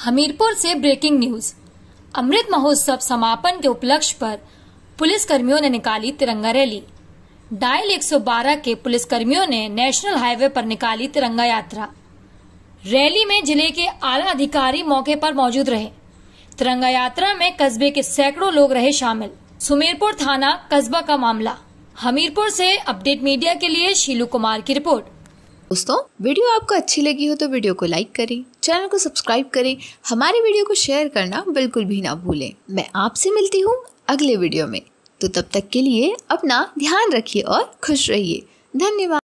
हमीरपुर से breaking news. Amrit Mahotsav समापन के उपलक्ष्य पर पुलिस कर्मियों ने निकाली तिरंगा रैली। डायल 112 के पुलिस कर्मियों ने नेशनल हाईवे पर निकाली तिरंगा यात्रा। रैली में जिले के आला अधिकारी मौके पर मौजूद रहे। तिरंगा यात्रा में कस्बे के सैकड़ों लोग रहे शामिल। सुमेरपुर थाना कस्बा का मामला। हमीरपुर से अपडेट मीडिया के लिए शीलू कुमार की रिपोर्ट। दोस्तों, वीडियो आपको अच्छी लगी हो तो वीडियो को लाइक करें, चैनल को सब्सक्राइब करें, हमारे वीडियो को शेयर करना बिल्कुल भी ना भूलें। मैं आपसे मिलती हूँ अगले वीडियो में, तो तब तक के लिए अपना ध्यान रखिए और खुश रहिए। धन्यवाद।